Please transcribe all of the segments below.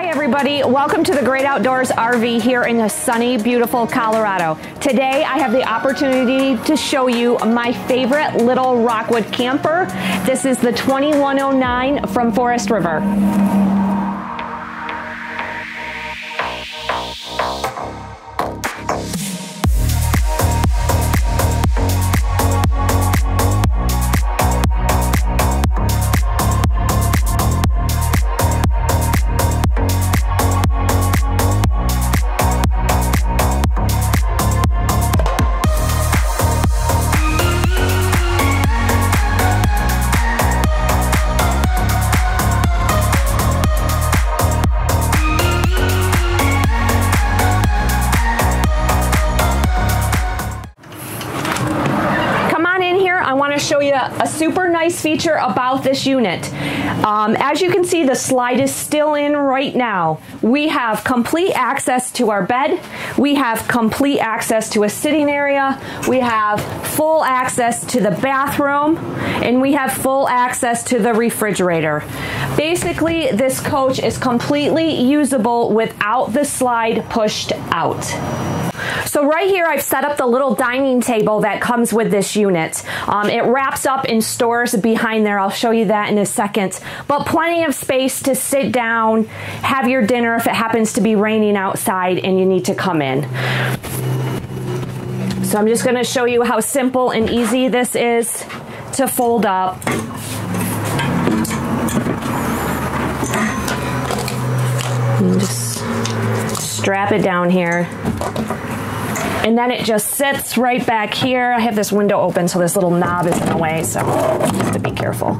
Everybody, welcome to the Great Outdoors RV here in sunny, beautiful Colorado. Today I have the opportunity to show you my favorite little Rockwood camper. This is the 2109 from Forest River. Show you a super nice feature about this unit. As you can see, the slide is still in right now. We have complete access to our bed. We have complete access to a sitting area. We have full access to the bathroom, and we have full access to the refrigerator. Basically, this coach is completely usable without the slide pushed out. So right here, I've set up the little dining table that comes with this unit. It wraps up in stores behind there. I'll show you that in a second. But plenty of space to sit down, have your dinner if it happens to be raining outside and you need to come in. So I'm just going to show you how simple and easy this is to fold up. And just strap it down here. And then it just sits right back here. I have this window open, so this little knob is in the way, so I have to be careful.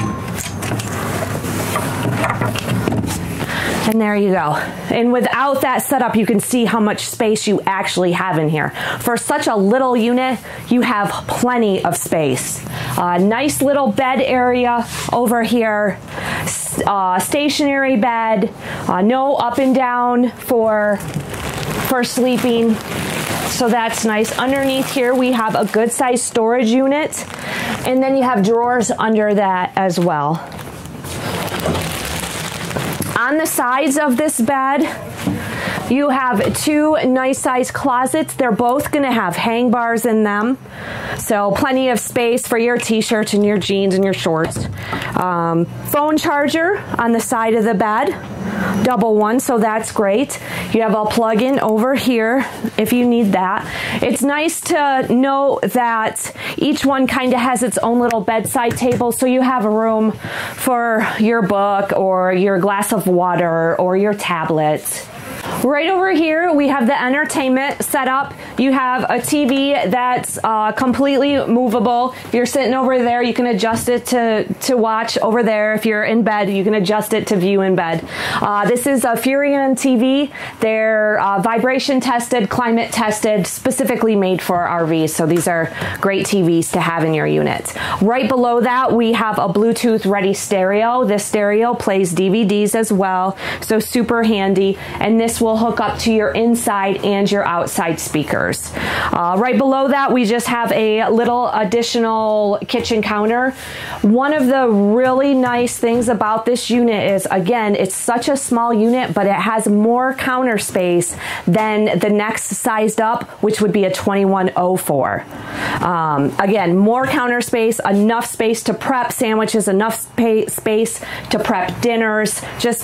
And there you go. And without that setup, you can see how much space you actually have in here. For such a little unit, you have plenty of space. Nice little bed area over here. Stationary bed. No up and down for sleeping. So that's nice. Underneath here, we have a good sized storage unit. And then you have drawers under that as well. On the sides of this bed, you have two nice sized closets. They're both going to have hang bars in them. So plenty of space for your t-shirts and your jeans and your shorts. Phone charger on the side of the bed. Double one, so that's great. You have a plug-in over here if you need that. It's nice to know that each one kind of has its own little bedside table, so you have a room for your book or your glass of water or your tablet. Right over here, we have the entertainment set up. You have a TV that's completely movable. If you're sitting over there, you can adjust it to watch over there. If you're in bed, you can adjust it to view in bed. This is a Furrion TV. They're vibration tested, climate tested, specifically made for RVs. So these are great TVs to have in your unit. Right below that, we have a Bluetooth ready stereo. This stereo plays DVDs as well, so super handy. And this will hook up to your inside and your outside speakers. Right below that, we just have a little additional kitchen counter. One of the really nice things about this unit is, again, it's such a small unit, but it has more counter space than the next sized up, which would be a 2104. Again, more counter space, enough space to prep sandwiches, enough space to prep dinners. Just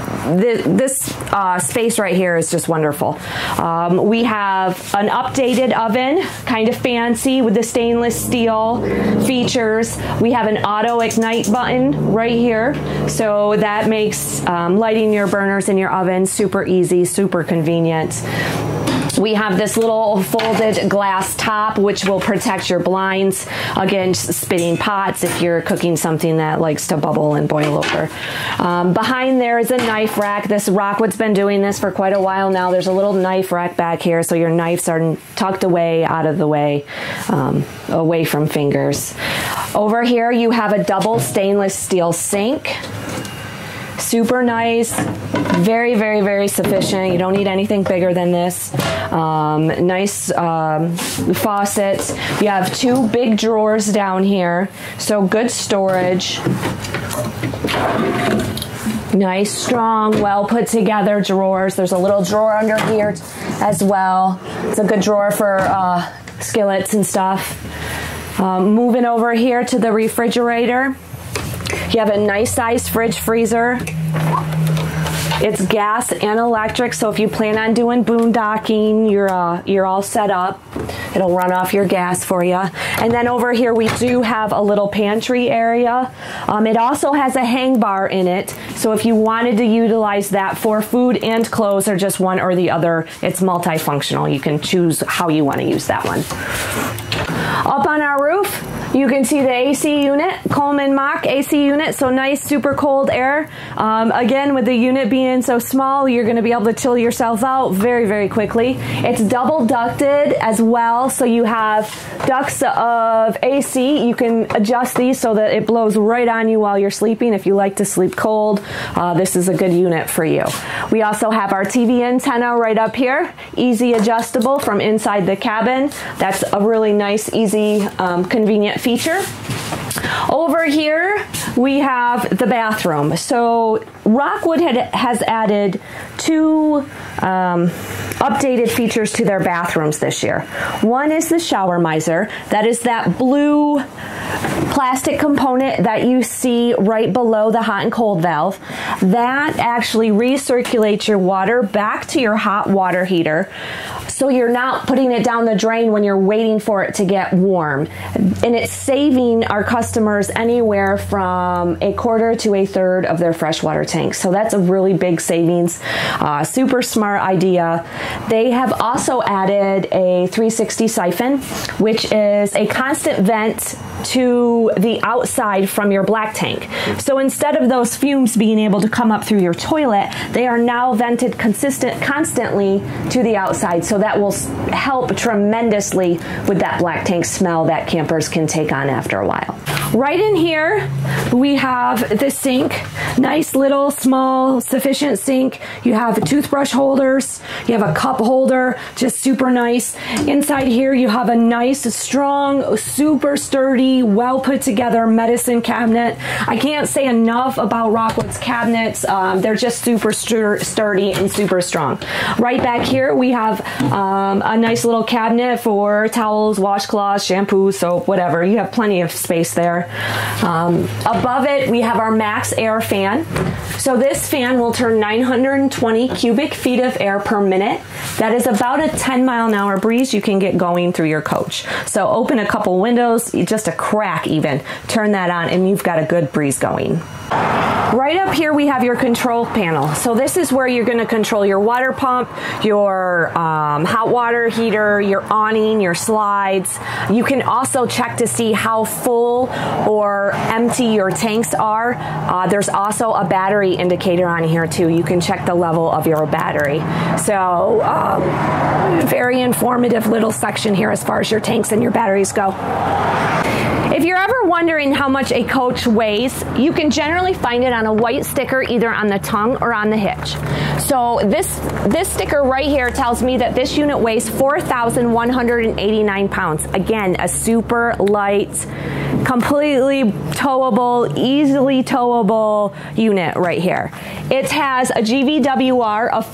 this space right here is just wonderful. We have an updated oven, kind of fancy with the stainless steel features. We have an auto ignite button right here, so that makes lighting your burners in your oven super easy, super convenient. We have this little folded glass top, which will protect your blinds against spitting pots if you're cooking something that likes to bubble and boil over. Behind there is a knife rack. This Rockwood's been doing this for quite a while now. There's a little knife rack back here, so your knives are tucked away, out of the way, away from fingers. Over here, you have a double stainless steel sink. Super nice, very, very, very sufficient. You don't need anything bigger than this. Nice faucets. You have two big drawers down here, so good storage. Nice, strong, well put together drawers. There's a little drawer under here as well. It's a good drawer for skillets and stuff. Moving over here to the refrigerator. You have a nice size fridge freezer. It's gas and electric, so if you plan on doing boondocking, you're all set up. It'll run off your gas for you. And then over here we do have a little pantry area. It also has a hang bar in it, so if you wanted to utilize that for food and clothes or just one or the other, it's multifunctional. You can choose how you want to use that one. Up on our roof, you can see the AC unit, Coleman Mach AC unit, so nice, super cold air. Again, with the unit being so small, you're going to be able to chill yourself out very, very quickly. It's double ducted as well, so you have ducts of AC. You can adjust these so that it blows right on you while you're sleeping. If you like to sleep cold, this is a good unit for you. We also have our TV antenna right up here, easy adjustable from inside the cabin. That's a really nice, easy, convenient feature. Over here we have the bathroom. So Rockwood has added two updated features to their bathrooms this year. One is the shower miser. That is that blue plastic component that you see right below the hot and cold valve. That actually recirculates your water back to your hot water heater, so you're not putting it down the drain when you're waiting for it to get warm. And it's saving our customers anywhere from a quarter to a third of their freshwater tanks. So that's a really big savings. Super smart idea. They have also added a 360 siphon, which is a constant vent to the outside from your black tank. So instead of those fumes being able to come up through your toilet, they are now vented constantly to the outside. So that will help tremendously with that black tank smell that campers can take on after a while. Right in here, we have the sink. Nice little, small, sufficient sink. You have toothbrush holders. You have a cup holder, just super nice. Inside here, you have a nice, strong, super sturdy, well put together medicine cabinet. I can't say enough about Rockwood's cabinets. They're just super sturdy and super strong. Right back here, we have a nice little cabinet for towels, washcloths, shampoo, soap, whatever. You have plenty of space there. Above it, we have our Max Air fan. So this fan will turn 920 cubic feet of air per minute. That is about a 10-mile-an-hour breeze you can get going through your coach. So open a couple windows, just a crack even, turn that on, and you've got a good breeze going. Right up here we have your control panel. So this is where you're going to control your water pump, your hot water heater, your awning, your slides. You can also check to see how full or empty your tanks are. There's also a battery indicator on here too. You can check the level of your battery. So very informative little section here as far as your tanks and your batteries go. If you're ever wondering how much a coach weighs, you can generally find it on a white sticker either on the tongue or on the hitch. So this sticker right here tells me that this unit weighs 4,189 pounds. Again, a super light, completely towable, easily towable unit right here. It has a GVWR of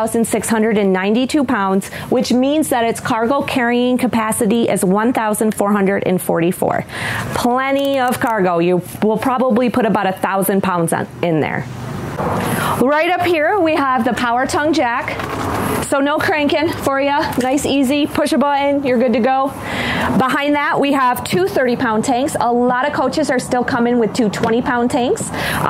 5,692 pounds, which means that its cargo carrying capacity is 1,444. Plenty of cargo. You will probably put about 1,000 pounds in there. Right up here, we have the power tongue jack. So no cranking for you. Nice, easy, push a button, you're good to go. Behind that, we have two 30-pound tanks. A lot of coaches are still coming with two 20-pound tanks.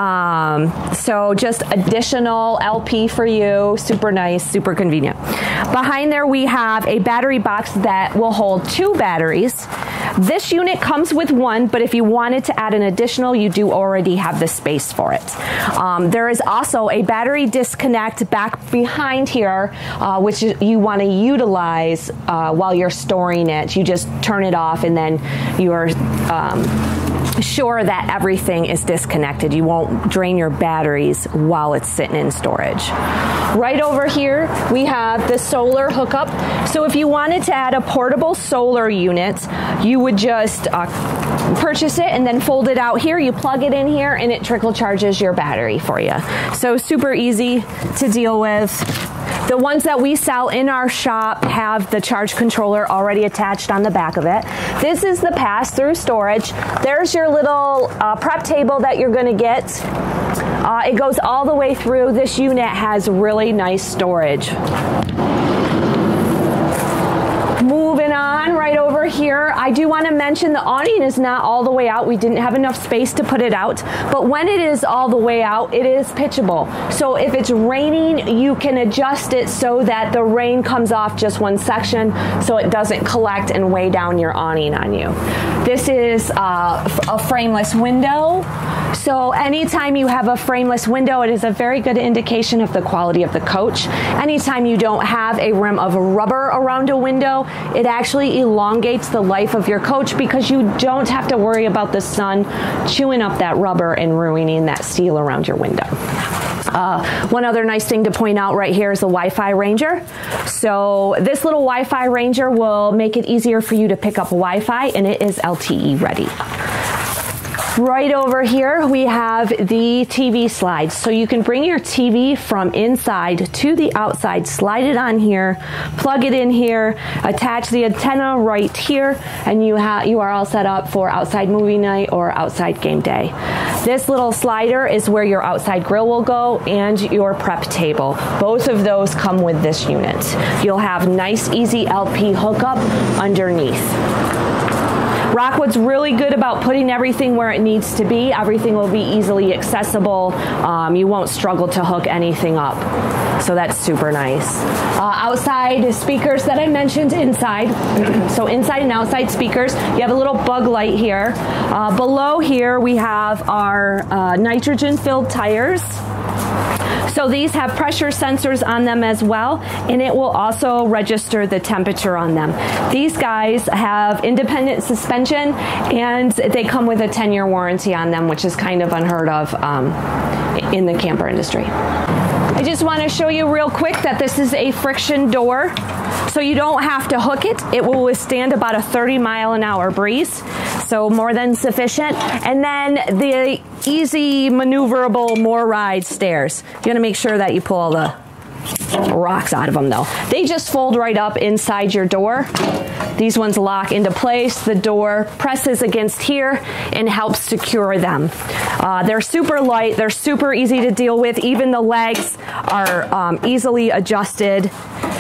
So just additional LP for you. Super nice, super convenient. Behind there, we have a battery box that will hold two batteries. This unit comes with one, but if you wanted to add an additional, you do already have the space for it. There is also a battery disconnect back behind here, which you want to utilize while you're storing it. You just turn it off and then sure that everything is disconnected. You won't drain your batteries while it's sitting in storage. Right over here, we have the solar hookup. So if you wanted to add a portable solar unit, you would just purchase it and then fold it out here. You plug it in here and it trickle charges your battery for you. So super easy to deal with. The ones that we sell in our shop have the charge controller already attached on the back of it. This is the pass-through storage. There's your little prep table that you're going to get. It goes all the way through. This unit has really nice storage. Moving on, right over here, I do want to mention the awning is not all the way out. We didn't have enough space to put it out, but when it is all the way out, it is pitchable. So if it's raining, you can adjust it so that the rain comes off just one section so it doesn't collect and weigh down your awning on you. This is a frameless window. So anytime you have a frameless window, it is a very good indication of the quality of the coach. Anytime you don't have a rim of rubber around a window, it actually elongates the life of your coach because you don't have to worry about the sun chewing up that rubber and ruining that steel around your window. One other nice thing to point out right here is the Wi-Fi Ranger. So this little Wi-Fi Ranger will make it easier for you to pick up Wi-Fi, and it is LTE ready. Right over here, we have the TV slides. So you can bring your TV from inside to the outside, slide it on here, plug it in here, attach the antenna right here, and you are all set up for outside movie night or outside game day. This little slider is where your outside grill will go and your prep table. Both of those come with this unit. You'll have nice, easy LP hookup underneath. Rockwood's really good about putting everything where it needs to be. Everything will be easily accessible. You won't struggle to hook anything up. So that's super nice. Outside speakers that I mentioned inside. So inside and outside speakers. You have a little bug light here. Below here we have our nitrogen-filled tires. So these have pressure sensors on them as well, and it will also register the temperature on them. These guys have independent suspension, and they come with a 10-year warranty on them, which is kind of unheard of in the camper industry. I just want to show you real quick that this is a friction door, so you don't have to hook it. It will withstand about a 30-mile-an-hour breeze, so more than sufficient. And then the easy maneuverable more ride stairs. You want to make sure that you pull all the rocks out of them though. They just fold right up inside your door. These ones lock into place. The door presses against here and helps secure them. They're super light. They're super easy to deal with. Even the legs are easily adjusted.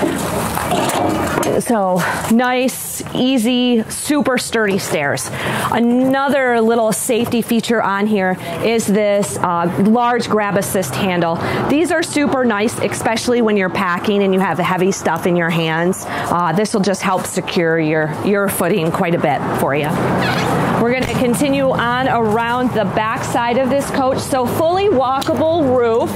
So nice, easy, super sturdy stairs. Another little safety feature on here is this large grab assist handle. These are super nice, especially when you're packing and you have the heavy stuff in your hands. This will just help secure your footing quite a bit for you. We're going to continue on around the back side of this coach. So fully walkable roof,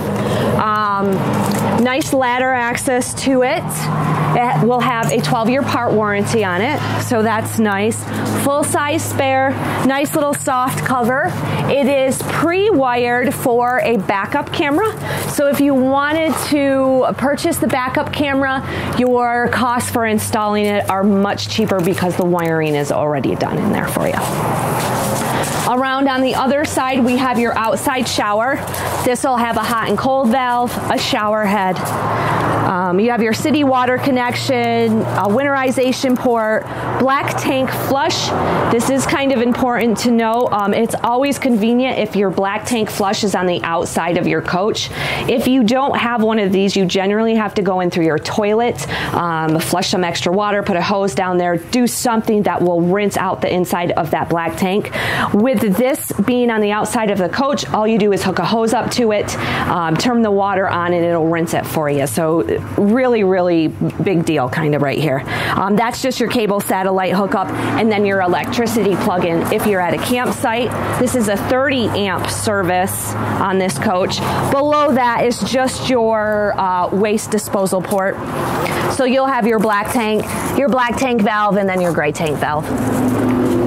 nice ladder access to it. It will have a 12-year part warranty on it, so that's nice. Full-size spare, nice little soft cover. It is pre-wired for a backup camera, so if you wanted to purchase the backup camera, your costs for installing it are much cheaper because the wiring is already done in there for you. Around on the other side, we have your outside shower. This will have a hot and cold valve, a shower head. You have your city water connection, a winterization port, black tank flush. This is kind of important to know. It's always convenient if your black tank flush is on the outside of your coach. If you don't have one of these, you generally have to go in through your toilet, flush some extra water, put a hose down there, do something that will rinse out the inside of that black tank. With this being on the outside of the coach, all you do is hook a hose up to it, turn the water on, and it'll rinse it for you. So really, really big deal kind of right here. That's just your cable satellite hookup and then your electricity plug-in if you're at a campsite. This is a 30 amp service on this coach. Below that is just your waste disposal port. So you'll have your black tank valve, and then your gray tank valve.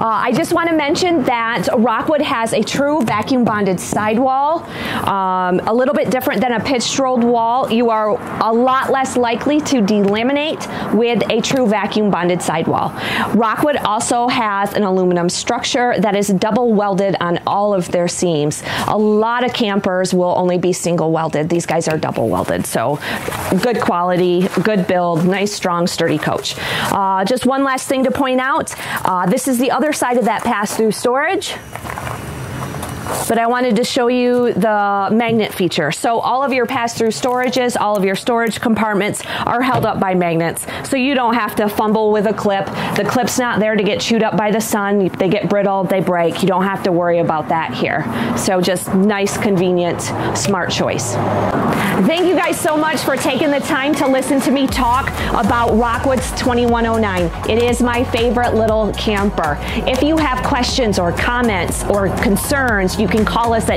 I just want to mention that Rockwood has a true vacuum bonded sidewall, a little bit different than a pitched rolled wall. You are a lot less likely to delaminate with a true vacuum bonded sidewall. Rockwood also has an aluminum structure that is double welded on all of their seams. A lot of campers will only be single welded. These guys are double welded, so good quality, good build, nice, strong, sturdy coach. Just one last thing to point out. This is the other side of that pass-through storage. But I wanted to show you the magnet feature. So all of your pass-through storages, all of your storage compartments are held up by magnets. So you don't have to fumble with a clip. The clip's not there to get chewed up by the sun. They get brittle, they break. You don't have to worry about that here. So just nice, convenient, smart choice. Thank you guys so much for taking the time to listen to me talk about Rockwood's 2109. It is my favorite little camper. If you have questions or comments or concerns, you can call us at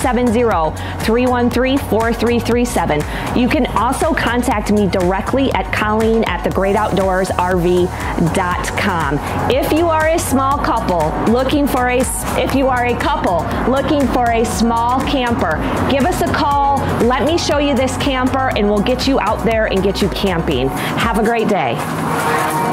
970-313-4337. You can also contact me directly at Colleen@thegreatoutdoorsrv.com. If you are a small couple looking for a small camper, give us a call. Let me show you this camper and we'll get you out there and get you camping. Have a great day.